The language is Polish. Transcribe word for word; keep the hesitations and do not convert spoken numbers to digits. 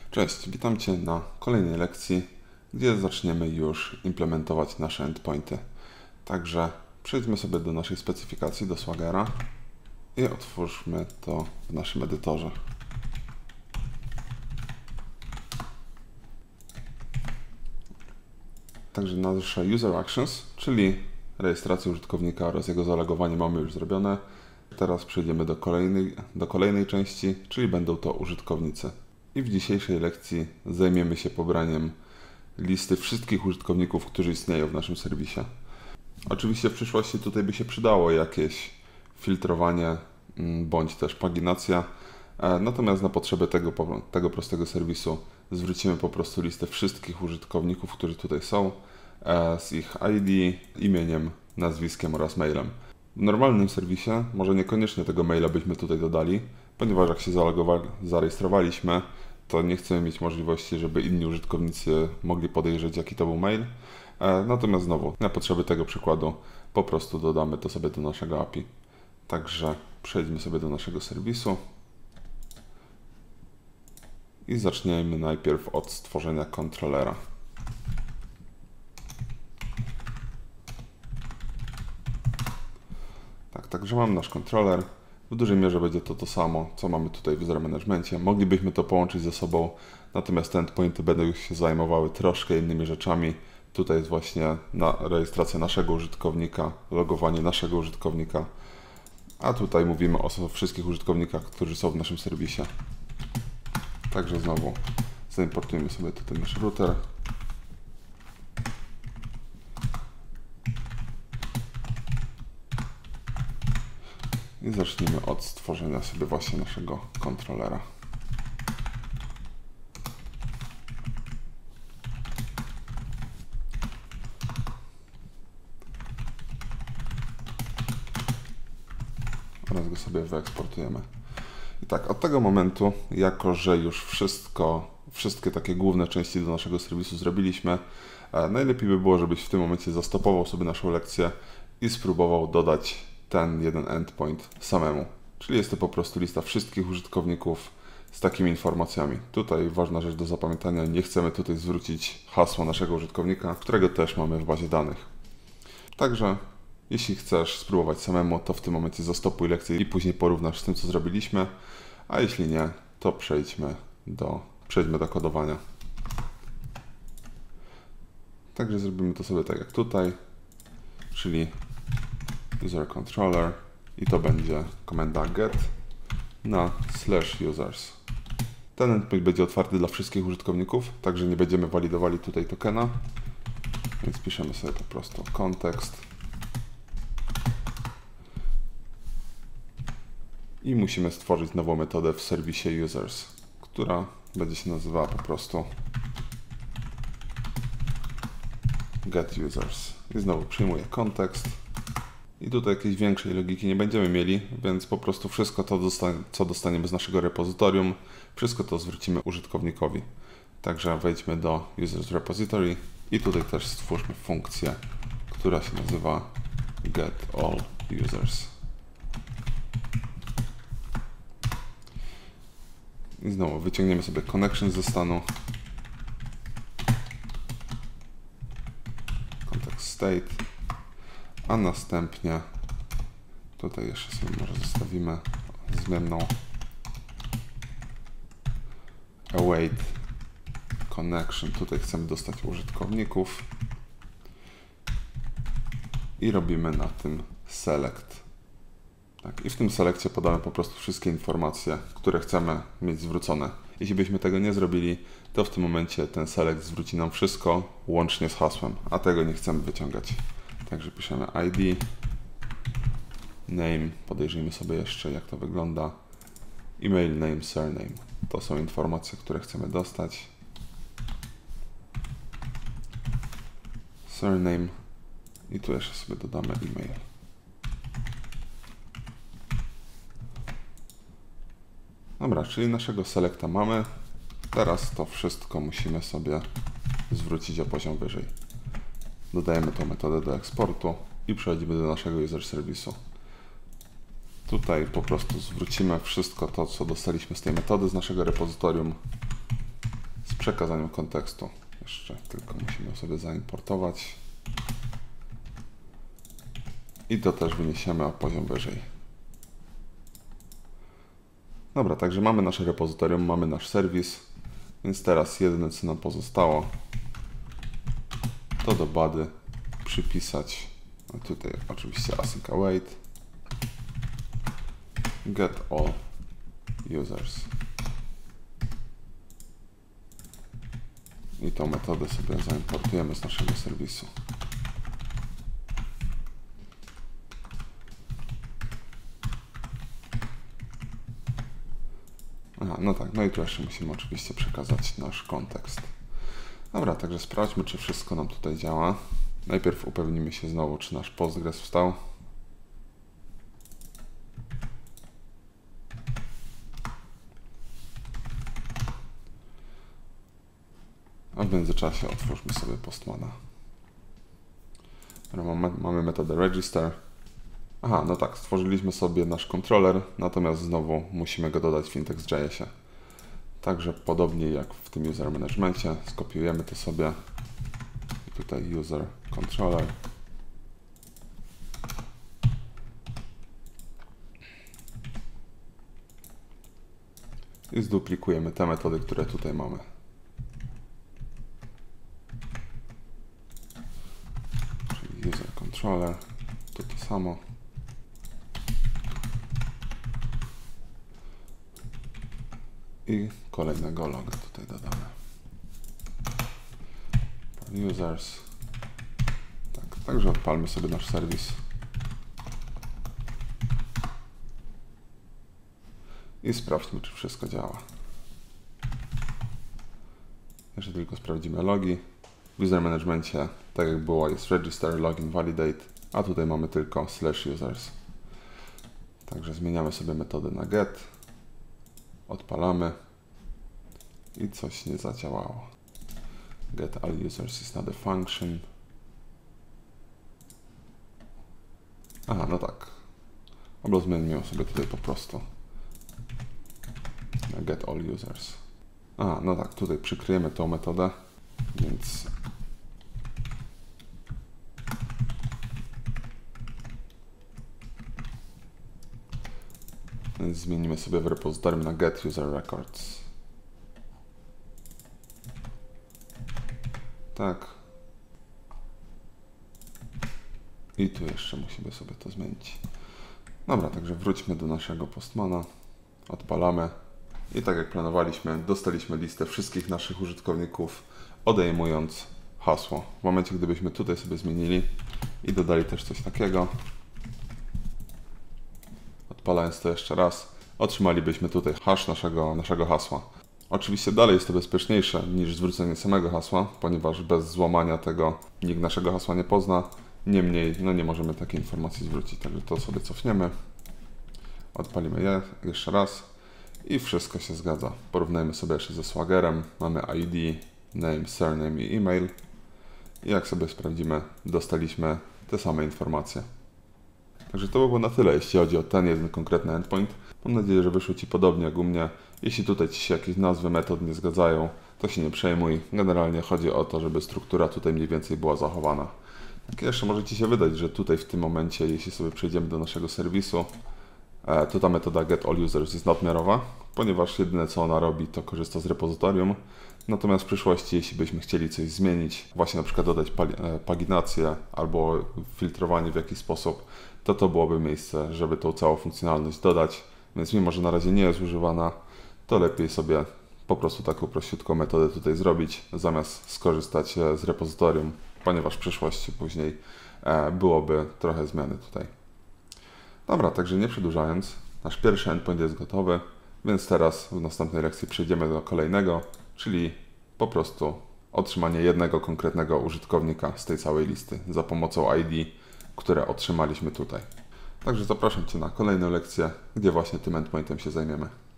Cześć, witam Cię na kolejnej lekcji, gdzie zaczniemy już implementować nasze endpointy. Także przejdźmy sobie do naszej specyfikacji, do Swaggera i otwórzmy to w naszym edytorze. Także nasze user actions, czyli rejestrację użytkownika oraz jego zalogowanie mamy już zrobione. Teraz przejdziemy do kolejnej, do kolejnej części, czyli będą to użytkownicy. I w dzisiejszej lekcji zajmiemy się pobraniem listy wszystkich użytkowników, którzy istnieją w naszym serwisie. Oczywiście w przyszłości tutaj by się przydało jakieś filtrowanie bądź też paginacja, natomiast na potrzeby tego, tego prostego serwisu zwrócimy po prostu listę wszystkich użytkowników, którzy tutaj są, z ich I D, imieniem, nazwiskiem oraz mailem. W normalnym serwisie może niekoniecznie tego maila byśmy tutaj dodali, ponieważ jak się zarejestrowaliśmy, to nie chcemy mieć możliwości, żeby inni użytkownicy mogli podejrzeć, jaki to był mail. Natomiast znowu, na potrzeby tego przykładu po prostu dodamy to sobie do naszego A P I. Także przejdźmy sobie do naszego serwisu i zaczniemy najpierw od stworzenia kontrolera. Tak, także mam nasz kontroler. W dużej mierze będzie to to samo, co mamy tutaj w user managemencie. Moglibyśmy to połączyć ze sobą, natomiast te endpointy będą już się zajmowały troszkę innymi rzeczami. Tutaj jest właśnie na rejestracja naszego użytkownika, logowanie naszego użytkownika, a tutaj mówimy o wszystkich użytkownikach, którzy są w naszym serwisie. Także znowu zaimportujemy sobie tutaj nasz router. I zacznijmy od stworzenia sobie właśnie naszego kontrolera. Oraz go sobie wyeksportujemy. I tak, od tego momentu, jako że już wszystko, wszystkie takie główne części do naszego serwisu zrobiliśmy, najlepiej by było, żebyś w tym momencie zastopował sobie naszą lekcję i spróbował dodać ten jeden endpoint samemu. Czyli jest to po prostu lista wszystkich użytkowników z takimi informacjami. Tutaj ważna rzecz do zapamiętania, nie chcemy tutaj zwrócić hasła naszego użytkownika, którego też mamy w bazie danych. Także jeśli chcesz spróbować samemu, to w tym momencie zastopuj lekcję i później porównasz z tym, co zrobiliśmy, a jeśli nie, to przejdźmy do, przejdźmy do kodowania. Także zrobimy to sobie tak jak tutaj, czyli user controller i to będzie komenda get na slash users. Ten endpoint będzie otwarty dla wszystkich użytkowników, także nie będziemy walidowali tutaj tokena, więc piszemy sobie po prostu kontekst i musimy stworzyć nową metodę w serwisie users, która będzie się nazywała po prostu get users. I znowu przyjmuję kontekst. I tutaj jakiejś większej logiki nie będziemy mieli, więc po prostu wszystko to, co dostaniemy z naszego repozytorium, wszystko to zwrócimy użytkownikowi. Także wejdźmy do users repository i tutaj też stwórzmy funkcję, która się nazywa get all users. I znowu wyciągniemy sobie connection ze stanu, context state, a następnie tutaj jeszcze sobie może zostawimy zmienną await connection. Tutaj chcemy dostać użytkowników i robimy na tym select. Tak, i w tym selekcie podamy po prostu wszystkie informacje, które chcemy mieć zwrócone. Jeśli byśmy tego nie zrobili, to w tym momencie ten select zwróci nam wszystko łącznie z hasłem, a tego nie chcemy wyciągać. Także piszemy I D, name, podejrzyjmy sobie jeszcze, jak to wygląda, email, name, surname. To są informacje, które chcemy dostać. Surname i tu jeszcze sobie dodamy e-mail. Dobra, czyli naszego selecta mamy. Teraz to wszystko musimy sobie zwrócić o poziom wyżej. Dodajemy tą metodę do eksportu i przechodzimy do naszego user serwisu. Tutaj po prostu zwrócimy wszystko to, co dostaliśmy z tej metody, z naszego repozytorium. przekazaniem kontekstu. Jeszcze tylko musimy sobie zaimportować. I to też wyniesiemy o poziom wyżej. Dobra, także mamy nasze repozytorium, mamy nasz serwis, więc teraz jedyne co nam pozostało, to do body przypisać, no tutaj oczywiście async await, get all users. I tą metodę sobie zaimportujemy z naszego serwisu. Aha, no tak, no i tu jeszcze musimy oczywiście przekazać nasz kontekst. Dobra, także sprawdźmy, czy wszystko nam tutaj działa. Najpierw upewnimy się znowu, czy nasz Postgres wstał. A w międzyczasie otwórzmy sobie Postmana. Mamy metodę register. Aha, no tak, stworzyliśmy sobie nasz kontroler, natomiast znowu musimy go dodać w index.jsie. Także podobnie jak w tym user managemencie, skopiujemy to sobie. I tutaj user controller. I zduplikujemy te metody, które tutaj mamy. Czyli user controller, tu to samo. I kolejnego loga tutaj dodamy. Users. Tak, także odpalmy sobie nasz serwis. I sprawdźmy, czy wszystko działa. Jeszcze tylko sprawdzimy logi. W user managemencie, tak jak było, jest register, login, validate, a tutaj mamy tylko slash users. Także zmieniamy sobie metodę na get. Odpalamy i coś nie zadziałało. Get all users is not a function. Aha, no tak. Albo zmienimy ją sobie tutaj po prostu na get all users. Aha, no tak, tutaj przykryjemy tą metodę, więc Więc zmienimy sobie w repozytorium na get user records. Tak. I tu jeszcze musimy sobie to zmienić. Dobra, także wróćmy do naszego Postmana. Odpalamy. I tak jak planowaliśmy, dostaliśmy listę wszystkich naszych użytkowników, odejmując hasło. W momencie, gdybyśmy tutaj sobie zmienili i dodali też coś takiego, odpalając to jeszcze raz, otrzymalibyśmy tutaj hash naszego, naszego hasła. Oczywiście dalej jest to bezpieczniejsze niż zwrócenie samego hasła, ponieważ bez złamania tego nikt naszego hasła nie pozna. Niemniej, no nie możemy takiej informacji zwrócić, także to sobie cofniemy. Odpalimy je jeszcze raz i wszystko się zgadza. Porównajmy sobie jeszcze ze Swaggerem. Mamy I D, name, surname i e-mail. I jak sobie sprawdzimy, dostaliśmy te same informacje. Także to by było na tyle, jeśli chodzi o ten jeden konkretny endpoint. Mam nadzieję, że wyszło Ci podobnie jak u mnie. Jeśli tutaj Ci się jakieś nazwy metod nie zgadzają, to się nie przejmuj. Generalnie chodzi o to, żeby struktura tutaj mniej więcej była zachowana. Tak jeszcze może Ci się wydać, że tutaj w tym momencie, jeśli sobie przejdziemy do naszego serwisu, to ta metoda get all users jest nadmiarowa, ponieważ jedyne co ona robi, to korzysta z repozytorium. Natomiast w przyszłości, jeśli byśmy chcieli coś zmienić, właśnie na przykład dodać paginację albo filtrowanie w jakiś sposób, to to byłoby miejsce, żeby tą całą funkcjonalność dodać. Więc mimo, że na razie nie jest używana, to lepiej sobie po prostu taką prościutką metodę tutaj zrobić, zamiast skorzystać z repozytorium, ponieważ w przyszłości później byłoby trochę zmiany tutaj. Dobra, także nie przedłużając, nasz pierwszy endpoint jest gotowy, więc teraz w następnej lekcji przejdziemy do kolejnego, czyli po prostu otrzymanie jednego konkretnego użytkownika z tej całej listy za pomocą I D, które otrzymaliśmy tutaj. Także zapraszam Cię na kolejną lekcję, gdzie właśnie tym endpointem się zajmiemy.